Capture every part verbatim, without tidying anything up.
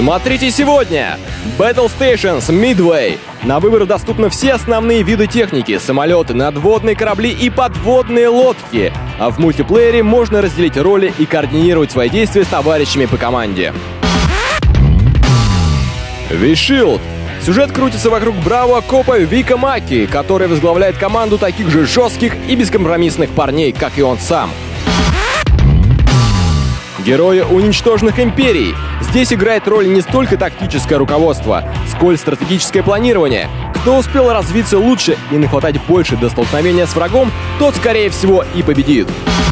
Смотрите сегодня! Battle Stations Midway. На выбор доступны все основные виды техники: самолеты, надводные корабли и подводные лодки. А в мультиплеере можно разделить роли и координировать свои действия с товарищами по команде. V-Shield. Сюжет крутится вокруг бравого копа Вика Маки, который возглавляет команду таких же жестких и бескомпромиссных парней, как и он сам. Герои уничтоженных империй. Здесь играет роль не столько тактическое руководство, сколь стратегическое планирование. Кто успел развиться лучше и нахватать больше до столкновения с врагом, тот, скорее всего, и победит.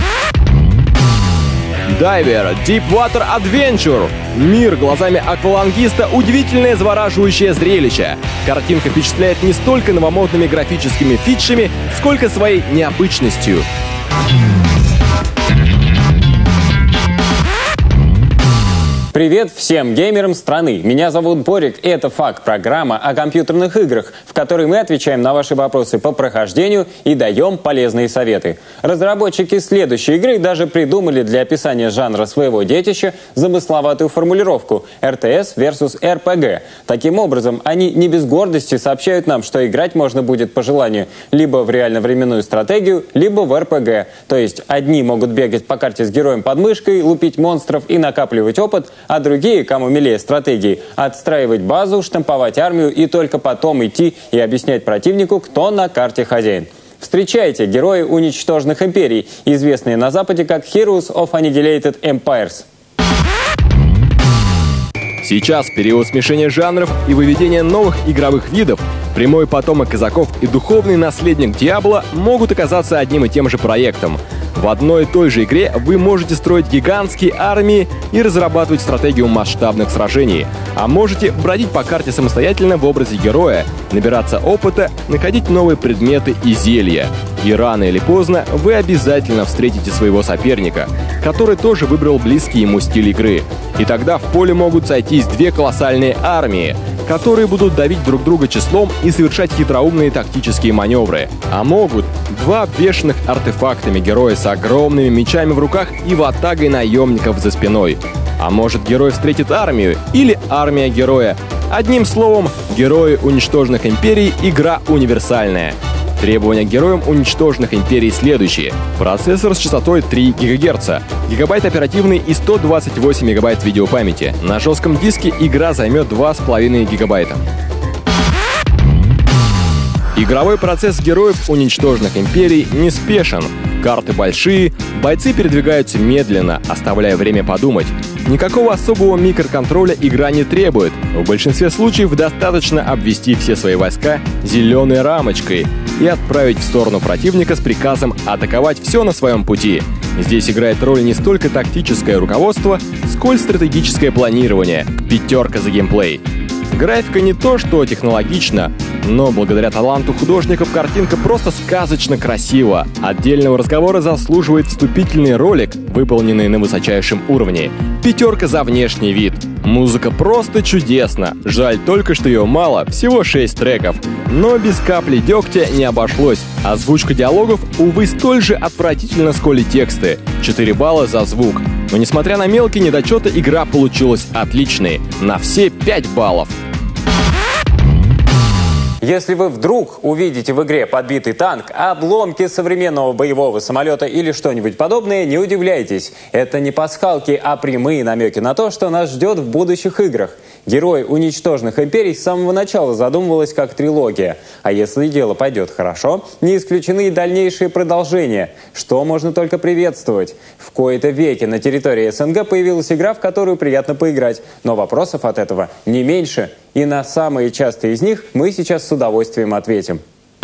Дайвер Deepwater Adventure. Мир глазами аквалангиста — удивительное завораживающее зрелище. Картинка впечатляет не столько новомодными графическими фичами, сколько своей необычностью. Привет всем геймерам страны! Меня зовут Борик, и это «Факт» — программа о компьютерных играх, в которой мы отвечаем на ваши вопросы по прохождению и даем полезные советы. Разработчики следующей игры даже придумали для описания жанра своего детища замысловатую формулировку эр тэ эс versus эр пэ гэ. Таким образом, они не без гордости сообщают нам, что играть можно будет по желанию либо в реально-временную стратегию, либо в эр пэ гэ. То есть одни могут бегать по карте с героем под мышкой, лупить монстров и накапливать опыт, а другие, кому милее стратегии, отстраивать базу, штамповать армию и только потом идти и объяснять противнику, кто на карте хозяин. Встречайте, герои уничтоженных империй, известные на Западе как Heroes of Annihilated Empires. Сейчас период смешения жанров и выведения новых игровых видов. Прямой потомок казаков и духовный наследник Диабло могут оказаться одним и тем же проектом. В одной и той же игре вы можете строить гигантские армии и разрабатывать стратегию масштабных сражений. А можете бродить по карте самостоятельно в образе героя, набираться опыта, находить новые предметы и зелья. И рано или поздно вы обязательно встретите своего соперника, который тоже выбрал близкий ему стиль игры. И тогда в поле могут сойтись две колоссальные армии, которые будут давить друг друга числом и совершать хитроумные тактические маневры. А могут два обвешанных артефактами героя с огромными мечами в руках и ватагой наемников за спиной. А может, герой встретит армию или армия героя. Одним словом, герои уничтоженных империй — игра универсальная. Требования к героям уничтоженных империй следующие. Процессор с частотой три гигагерца, гигабайт оперативной и сто двадцать восемь мегабайт видеопамяти. На жестком диске игра займет два с половиной гигабайта. Игровой процесс героев уничтоженных империй неспешен. Карты большие, бойцы передвигаются медленно, оставляя время подумать. Никакого особого микроконтроля игра не требует. В большинстве случаев достаточно обвести все свои войска зеленой рамочкой и отправить в сторону противника с приказом атаковать все на своем пути. Здесь играет роль не столько тактическое руководство, сколь стратегическое планирование. Пятерка за геймплей. Графика не то что технологична, но благодаря таланту художников картинка просто сказочно красива. Отдельного разговора заслуживает вступительный ролик, выполненный на высочайшем уровне. Пятерка за внешний вид. Музыка просто чудесна. Жаль только, что ее мало, всего шесть треков. Но без капли дегтя не обошлось. Озвучка диалогов, увы, столь же отвратительна, сколь и тексты. четыре балла за звук. Но несмотря на мелкие недочеты, игра получилась отличной. На все пять баллов. Если вы вдруг увидите в игре подбитый танк, обломки современного боевого самолета или что-нибудь подобное, не удивляйтесь. Это не пасхалки, а прямые намеки на то, что нас ждет в будущих играх. Герой уничтоженных империй с самого начала задумывалась как трилогия. А если дело пойдет хорошо, не исключены и дальнейшие продолжения, что можно только приветствовать. В кои-то веки на территории эс эн гэ появилась игра, в которую приятно поиграть, но вопросов от этого не меньше. И на самые частые из них мы сейчас с удовольствием ответим.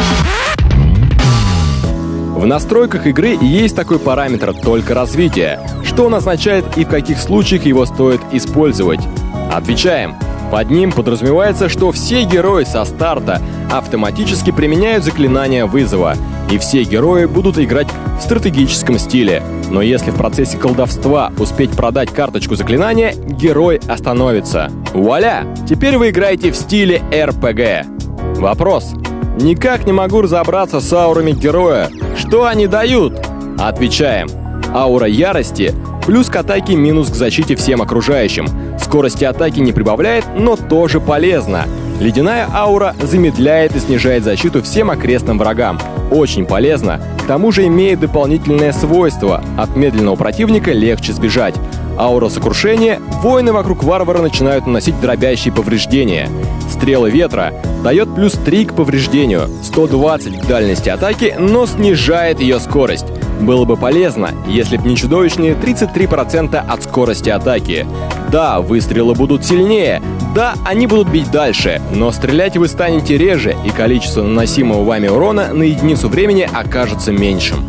В настройках игры есть такой параметр «только развитие». Что он означает и в каких случаях его стоит использовать? Отвечаем. Под ним подразумевается, что все герои со старта автоматически применяют заклинания вызова, и все герои будут играть в стратегическом стиле. Но если в процессе колдовства успеть продать карточку заклинания, герой остановится. Вуаля! Теперь вы играете в стиле эр пэ гэ. Вопрос. Никак не могу разобраться с аурами героя. Что они дают? Отвечаем. Аура ярости Плюс к атаке, минус к защите всем окружающим. Скорости атаки не прибавляет, но тоже полезно. Ледяная аура замедляет и снижает защиту всем окрестным врагам. Очень полезно. К тому же имеет дополнительное свойство. От медленного противника легче сбежать. Аура сокрушения, воины вокруг варвара начинают наносить дробящие повреждения. Стрелы ветра дает плюс три к повреждению, сто двадцать к дальности атаки, но снижает ее скорость. Было бы полезно, если б не чудовищные тридцать три процента от скорости атаки. Да, выстрелы будут сильнее, да, они будут бить дальше, но стрелять вы станете реже, и количество наносимого вами урона на единицу времени окажется меньшим.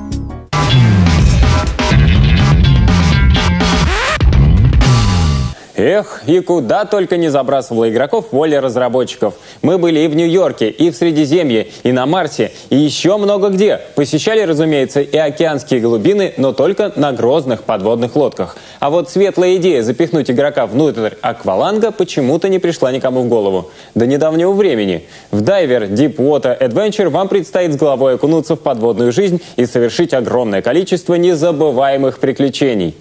Эх, и куда только не забрасывала игроков воля разработчиков. Мы были и в Нью-Йорке, и в Средиземье, и на Марсе, и еще много где. Посещали, разумеется, и океанские глубины, но только на грозных подводных лодках. А вот светлая идея запихнуть игрока внутрь акваланга почему-то не пришла никому в голову. До недавнего времени. В Diver Deepwater Adventure вам предстоит с головой окунуться в подводную жизнь и совершить огромное количество незабываемых приключений.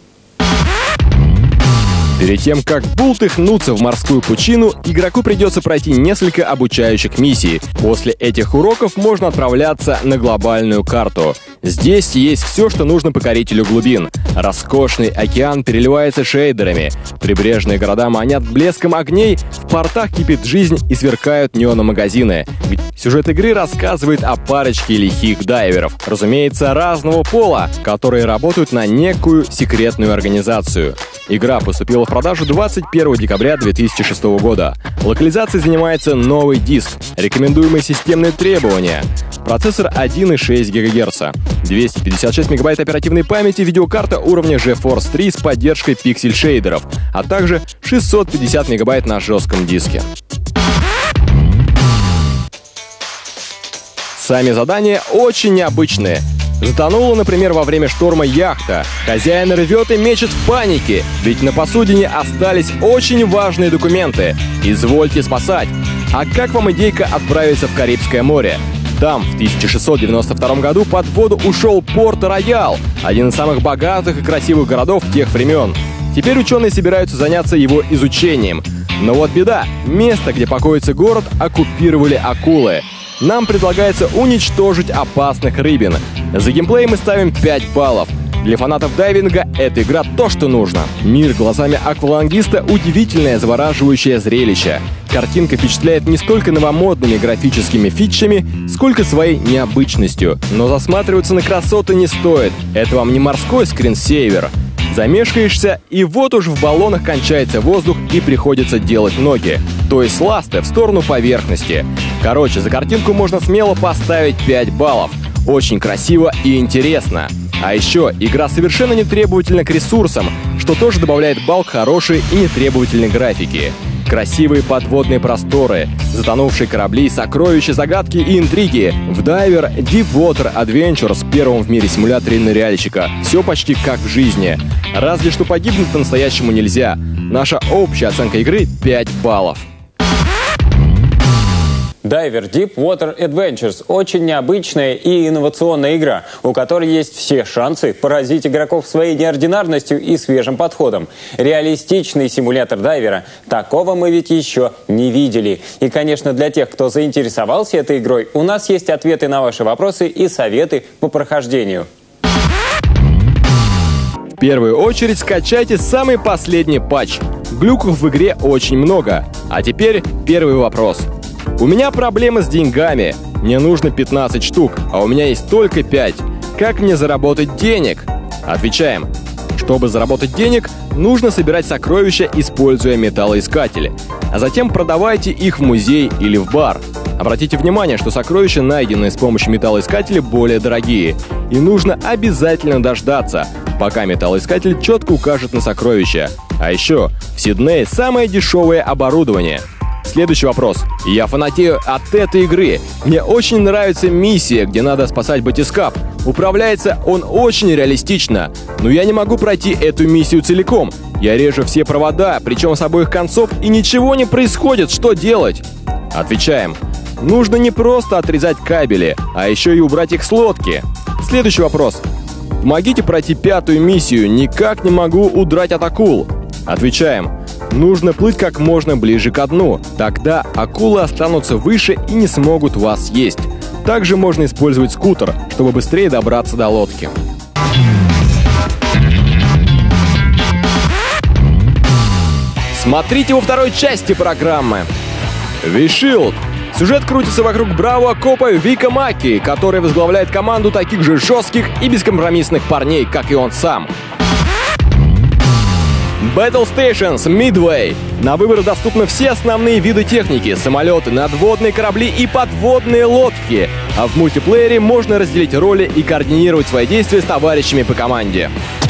Перед тем, как бултыхнуться в морскую пучину, игроку придется пройти несколько обучающих миссий. После этих уроков можно отправляться на глобальную карту. Здесь есть все, что нужно покорителю глубин. Роскошный океан переливается шейдерами. Прибрежные города манят блеском огней, в портах кипит жизнь и сверкают неономагазины. Сюжет игры рассказывает о парочке лихих дайверов, разумеется, разного пола, которые работают на некую секретную организацию. Игра поступила в продажу двадцать первого декабря две тысячи шестого года. Локализацией занимается новый диск. Рекомендуемые системные требования. Процессор один и шесть гигагерца. двести пятьдесят шесть мегабайт оперативной памяти, видеокарта уровня GeForce три с поддержкой пиксель-шейдеров, а также шестьсот пятьдесят мегабайт на жестком диске. Сами задания очень необычные. Затонула, например, во время шторма яхта. Хозяин рвет и мечет в панике, ведь на посудине остались очень важные документы. Извольте спасать. А как вам идейка отправиться в Карибское море? Там в тысяча шестьсот девяносто втором году под воду ушел Порт-Роял, один из самых богатых и красивых городов тех времен. Теперь ученые собираются заняться его изучением. Но вот беда. Место, где покоится город, оккупировали акулы. Нам предлагается уничтожить опасных рыбин. За геймплей мы ставим пять баллов. Для фанатов дайвинга эта игра то, что нужно. Мир глазами аквалангиста — удивительное, завораживающее зрелище. Картинка впечатляет не столько новомодными графическими фичами, сколько своей необычностью. Но засматриваться на красоты не стоит. Это вам не морской скринсейвер. Замешкаешься, и вот уж в баллонах кончается воздух и приходится делать ноги. То есть ласты в сторону поверхности. Короче, за картинку можно смело поставить пять баллов. Очень красиво и интересно. А еще игра совершенно не требовательна к ресурсам, что тоже добавляет балл к хорошей и нетребовательной графике. Красивые подводные просторы, затонувшие корабли, сокровища, загадки и интриги. В Diver Deepwater Adventure с первым в мире симуляторе ныряльщика все почти как в жизни. Разве что погибнуть по-настоящему нельзя. Наша общая оценка игры — пять баллов. Diver Deepwater Adventures – очень необычная и инновационная игра, у которой есть все шансы поразить игроков своей неординарностью и свежим подходом. Реалистичный симулятор дайвера – такого мы ведь еще не видели. И, конечно, для тех, кто заинтересовался этой игрой, у нас есть ответы на ваши вопросы и советы по прохождению. В первую очередь скачайте самый последний патч. Глюков в игре очень много. А теперь первый вопрос. У меня проблемы с деньгами. Мне нужно пятнадцать штук, а у меня есть только пять. Как мне заработать денег? Отвечаем. Чтобы заработать денег, нужно собирать сокровища, используя металлоискатели. А затем продавайте их в музей или в бар. Обратите внимание, что сокровища, найденные с помощью металлоискателя, более дорогие. И нужно обязательно дождаться, пока металлоискатель четко укажет на сокровища. А еще в Сиднее самое дешевое оборудование. Следующий вопрос. Я фанатею от этой игры. Мне очень нравится миссия, где надо спасать батискаф. Управляется он очень реалистично. Но я не могу пройти эту миссию целиком. Я режу все провода, причем с обоих концов, и ничего не происходит. Что делать? Отвечаем. Нужно не просто отрезать кабели, а еще и убрать их с лодки. Следующий вопрос. Помогите пройти пятую миссию, никак не могу удрать от акул. Отвечаем. Нужно плыть как можно ближе к дну, тогда акулы останутся выше и не смогут вас съесть. Также можно использовать скутер, чтобы быстрее добраться до лодки. Смотрите во второй части программы. Ви-Шилд. Сюжет крутится вокруг бравого копа Вика Маки, который возглавляет команду таких же жестких и бескомпромиссных парней, как и он сам. Battle Stations Midway. На выбор доступны все основные виды техники: самолеты, надводные корабли и подводные лодки. А в мультиплеере можно разделить роли и координировать свои действия с товарищами по команде.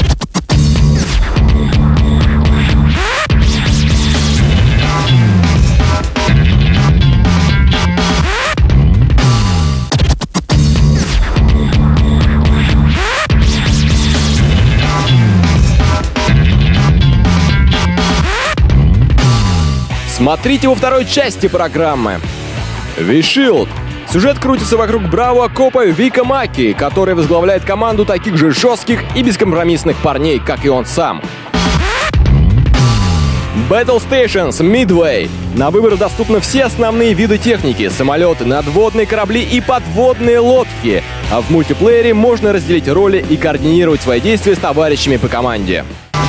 Смотрите во второй части программы. Ви-Шилд. Сюжет крутится вокруг бравого копа Вика Маки, который возглавляет команду таких же жестких и бескомпромиссных парней, как и он сам. Battle Stations Midway. На выбор доступны все основные виды техники: самолеты, надводные корабли и подводные лодки. А в мультиплеере можно разделить роли и координировать свои действия с товарищами по команде.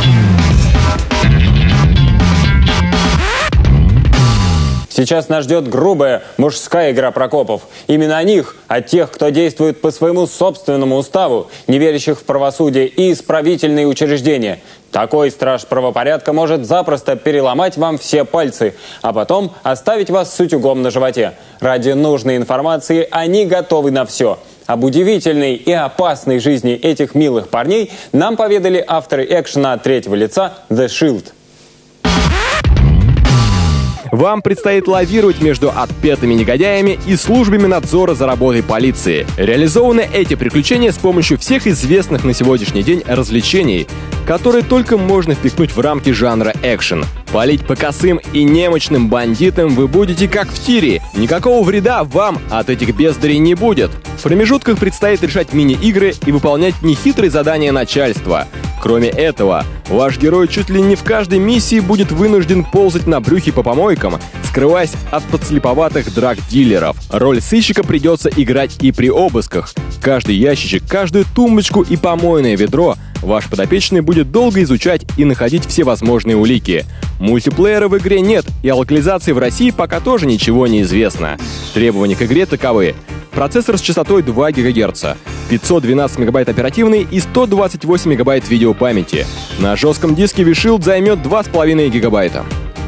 Сейчас нас ждет грубая мужская игра про копов. Именно о них, о тех, кто действует по своему собственному уставу, не верящих в правосудие и исправительные учреждения. Такой страж правопорядка может запросто переломать вам все пальцы, а потом оставить вас с утюгом на животе. Ради нужной информации они готовы на все. Об удивительной и опасной жизни этих милых парней нам поведали авторы экшена от третьего лица The Shield. Вам предстоит лавировать между отпетыми негодяями и службами надзора за работой полиции. Реализованы эти приключения с помощью всех известных на сегодняшний день развлечений, которые только можно впихнуть в рамки жанра экшен. Палить по косым и немощным бандитам вы будете как в тире. Никакого вреда вам от этих бездарей не будет. В промежутках предстоит решать мини-игры и выполнять нехитрые задания начальства. Кроме этого, ваш герой чуть ли не в каждой миссии будет вынужден ползать на брюхе по помойкам, скрываясь от подслеповатых драг-дилеров. Роль сыщика придется играть и при обысках. Каждый ящичек, каждую тумбочку и помойное ведро ваш подопечный будет долго изучать и находить все возможные улики. Мультиплеера в игре нет, и о локализации в России пока тоже ничего не известно. Требования к игре таковы. Процессор с частотой два гигагерца, пятьсот двенадцать мегабайт оперативной и сто двадцать восемь мегабайт видеопамяти. На жестком диске Ви-Шилд займет два с половиной гигабайта.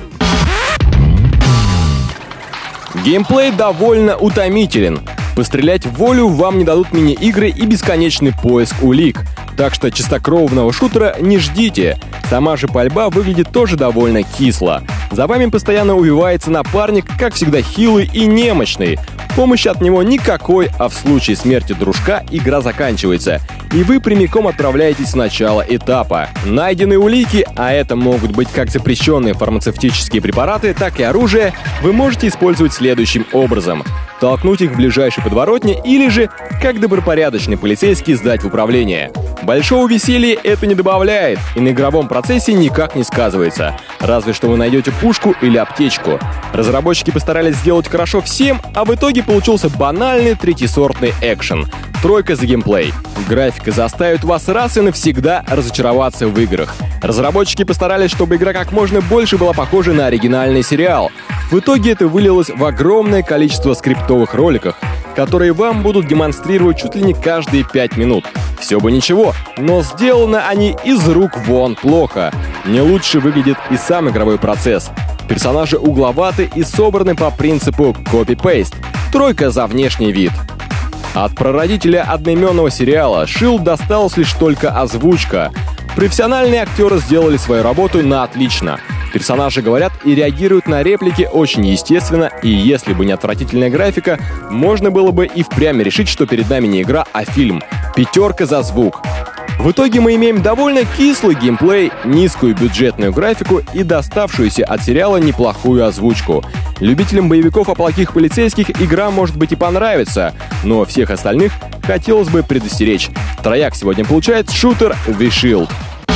Геймплей довольно утомителен. Пострелять в волю вам не дадут мини-игры и бесконечный поиск улик. Так что чистокровного шутера не ждите. Сама же пальба выглядит тоже довольно кисло. За вами постоянно увивается напарник, как всегда хилый и немощный. Помощи от него никакой, а в случае смерти дружка игра заканчивается, и вы прямиком отправляетесь в начало этапа. Найденные улики, а это могут быть как запрещенные фармацевтические препараты, так и оружие, вы можете использовать следующим образом. Толкнуть их в ближайшей подворотне или же, как добропорядочный полицейский, сдать в управление. Большого веселья это не добавляет и на игровом процессе никак не сказывается. Разве что вы найдете пушку или аптечку. Разработчики постарались сделать хорошо всем, а в итоге получился банальный третьесортный экшен. Тройка за геймплей. Графика заставит вас раз и навсегда разочароваться в играх. Разработчики постарались, чтобы игра как можно больше была похожа на оригинальный сериал. В итоге это вылилось в огромное количество скриптовых роликов, которые вам будут демонстрировать чуть ли не каждые пять минут. Все бы ничего, но сделаны они из рук вон плохо. Не лучше выглядит и сам игровой процесс. Персонажи угловаты и собраны по принципу копи-пейст. Тройка за внешний вид. От прародителя одноименного сериала Shield досталась лишь только озвучка. Профессиональные актеры сделали свою работу на отлично. Персонажи говорят и реагируют на реплики очень естественно, и если бы не отвратительная графика, можно было бы и впрямь решить, что перед нами не игра, а фильм. Пятерка за звук. В итоге мы имеем довольно кислый геймплей, низкую бюджетную графику и доставшуюся от сериала неплохую озвучку. Любителям боевиков о плохих полицейских игра может быть и понравится, но всех остальных хотелось бы предостеречь. Трояк сегодня получает шутер The Shield.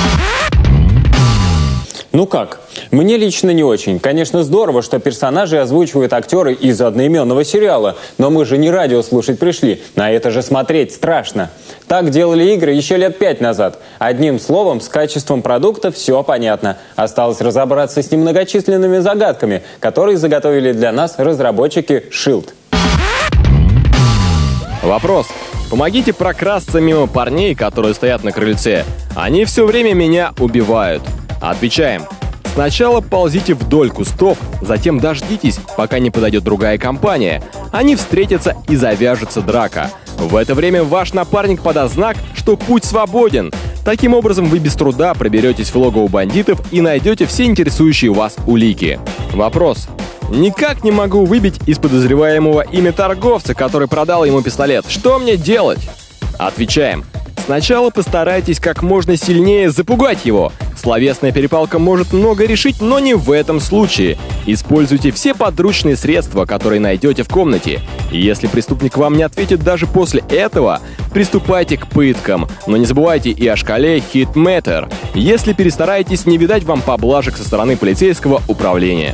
Ну как? Мне лично не очень. Конечно, здорово, что персонажей озвучивают актеры из одноименного сериала. Но мы же не радио слушать пришли. На это же смотреть страшно. Так делали игры еще лет пять назад. Одним словом, с качеством продукта все понятно. Осталось разобраться с немногочисленными загадками, которые заготовили для нас разработчики Shield. Вопрос. Помогите прокрасться мимо парней, которые стоят на крыльце. Они все время меня убивают. Отвечаем. Сначала ползите вдоль кустов, затем дождитесь, пока не подойдет другая компания. Они встретятся и завяжется драка. В это время ваш напарник подаст знак, что путь свободен. Таким образом, вы без труда проберетесь в логово бандитов и найдете все интересующие вас улики. Вопрос. Никак не могу выбить из подозреваемого имя торговца, который продал ему пистолет. Что мне делать? Отвечаем. Сначала постарайтесь как можно сильнее запугать его. Словесная перепалка может много решить, но не в этом случае. Используйте все подручные средства, которые найдете в комнате. И если преступник вам не ответит даже после этого, приступайте к пыткам. Но не забывайте и о шкале Hit-Meter. Если перестараетесь, не видать вам поблажек со стороны полицейского управления.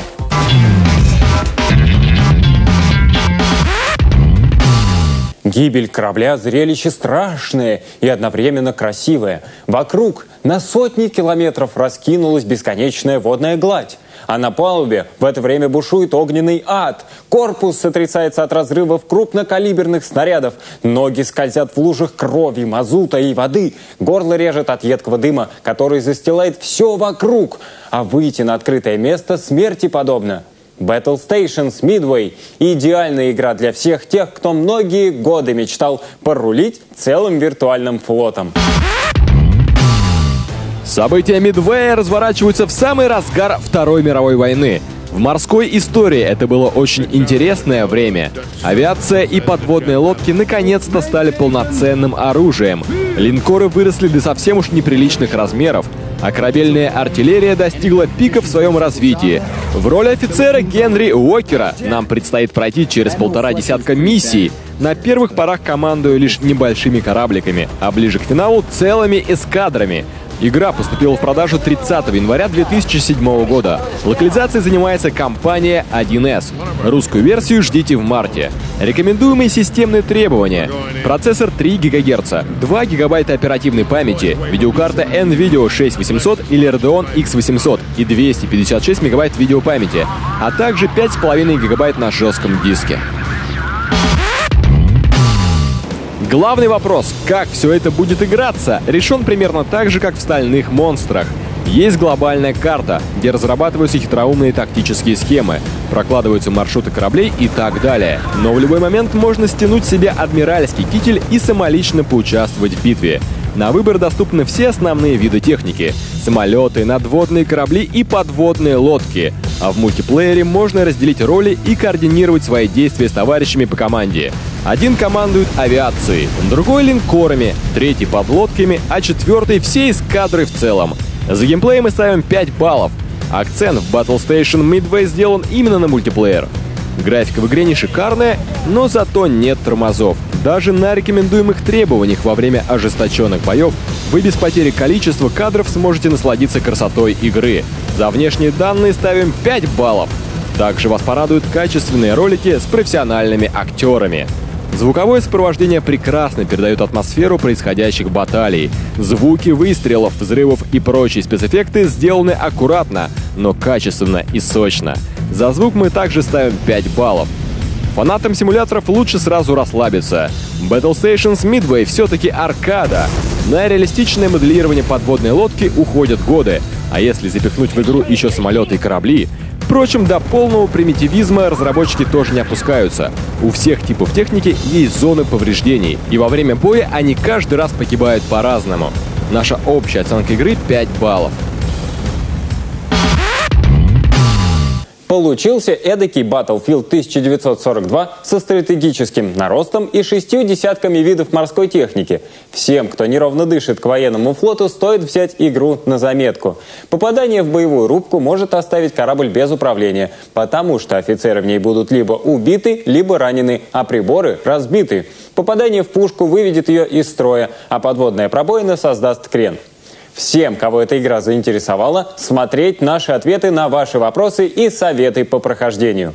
Гибель корабля – зрелище страшное и одновременно красивое. Вокруг на сотни километров раскинулась бесконечная водная гладь. А на палубе в это время бушует огненный ад. Корпус сотрясается от разрывов крупнокалиберных снарядов. Ноги скользят в лужах крови, мазута и воды. Горло режет от едкого дыма, который застилает все вокруг. А выйти на открытое место смерти подобно. Battle Stations Midway – идеальная игра для всех тех, кто многие годы мечтал порулить целым виртуальным флотом. События Мидвея разворачиваются в самый разгар Второй мировой войны. В морской истории это было очень интересное время. Авиация и подводные лодки наконец-то стали полноценным оружием. Линкоры выросли до совсем уж неприличных размеров, а корабельная артиллерия достигла пика в своем развитии. В роли офицера Генри Уокера нам предстоит пройти через полтора десятка миссий. На первых порах командую лишь небольшими корабликами, а ближе к финалу целыми эскадрами. Игра поступила в продажу тридцатого января две тысячи седьмого года. Локализацией занимается компания один эс. Русскую версию ждите в марте. Рекомендуемые системные требования. Процессор три гигагерца, два гигабайта оперативной памяти, видеокарта NVIDIA шесть тысяч восемьсот или Radeon икс восемьсот и двести пятьдесят шесть мегабайт видеопамяти, а также пять с половиной гигабайт на жестком диске. Главный вопрос, как все это будет играться, решен примерно так же, как в «Стальных монстрах». Есть глобальная карта, где разрабатываются хитроумные тактические схемы, прокладываются маршруты кораблей и так далее. Но в любой момент можно стянуть себе адмиральский китель и самолично поучаствовать в битве. На выбор доступны все основные виды техники — самолеты, надводные корабли и подводные лодки. А в мультиплеере можно разделить роли и координировать свои действия с товарищами по команде. Один командует авиацией, другой — линкорами, третий — подлодками, а четвертый — всей эскадрой в целом. За геймплей мы ставим пять баллов. Акцент в Battle Station Midway сделан именно на мультиплеер. Графика в игре не шикарная, но зато нет тормозов. Даже на рекомендуемых требованиях во время ожесточенных боев вы без потери количества кадров сможете насладиться красотой игры. За внешние данные ставим пять баллов. Также вас порадуют качественные ролики с профессиональными актерами. Звуковое сопровождение прекрасно передает атмосферу происходящих баталий. Звуки выстрелов, взрывов и прочие спецэффекты сделаны аккуратно, но качественно и сочно. За звук мы также ставим пять баллов. Фанатам симуляторов лучше сразу расслабиться. Battle Stations Midway все-таки аркада. На реалистичное моделирование подводной лодки уходят годы. А если запихнуть в игру еще самолеты и корабли... Впрочем, до полного примитивизма разработчики тоже не опускаются. У всех типов техники есть зоны повреждений, и во время боя они каждый раз погибают по-разному. Наша общая оценка игры — пять баллов. Получился эдакий Battlefield тысяча девятьсот сорок два со стратегическим наростом и шестью десятками видов морской техники. Всем, кто неровно дышит к военному флоту, стоит взять игру на заметку. Попадание в боевую рубку может оставить корабль без управления, потому что офицеры в ней будут либо убиты, либо ранены, а приборы разбиты. Попадание в пушку выведет ее из строя, а подводная пробоина создаст крен. Всем, кого эта игра заинтересовала, смотреть наши ответы на ваши вопросы и советы по прохождению.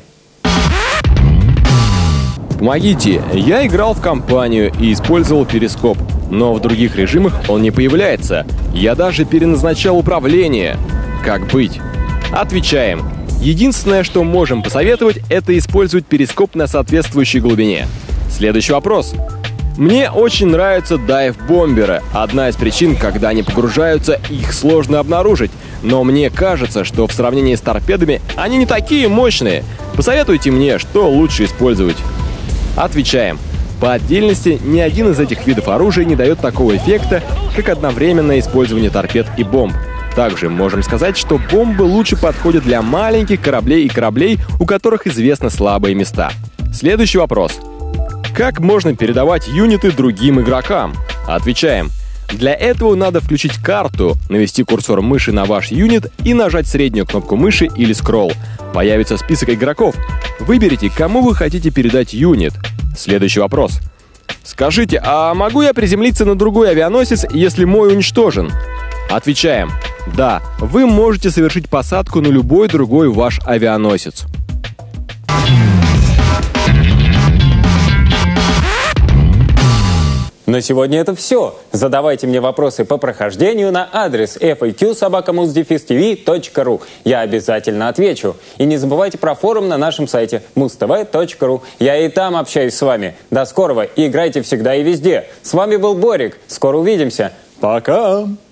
Помогите, я играл в кампанию и использовал перископ, но в других режимах он не появляется. Я даже переназначал управление. Как быть? Отвечаем. Единственное, что можем посоветовать, это использовать перископ на соответствующей глубине. Следующий вопрос. Мне очень нравятся дайв-бомберы. Одна из причин, когда они погружаются, их сложно обнаружить. Но мне кажется, что в сравнении с торпедами они не такие мощные. Посоветуйте мне, что лучше использовать. Отвечаем. По отдельности ни один из этих видов оружия не дает такого эффекта, как одновременное использование торпед и бомб. Также можем сказать, что бомбы лучше подходят для маленьких кораблей и кораблей, у которых известны слабые места. Следующий вопрос. Как можно передавать юниты другим игрокам? Отвечаем. Для этого надо включить карту, навести курсор мыши на ваш юнит и нажать среднюю кнопку мыши или скролл. Появится список игроков. Выберите, кому вы хотите передать юнит. Следующий вопрос. Скажите, а могу я приземлиться на другой авианосец, если мой уничтожен? Отвечаем. Да, вы можете совершить посадку на любой другой ваш авианосец. На сегодня это все. Задавайте мне вопросы по прохождению на адрес эф эй кью собака муз дефис ти ви точка ру. Я обязательно отвечу. И не забывайте про форум на нашем сайте муз тэ вэ точка ру. Я и там общаюсь с вами. До скорого. И играйте всегда и везде. С вами был Борик. Скоро увидимся. Пока!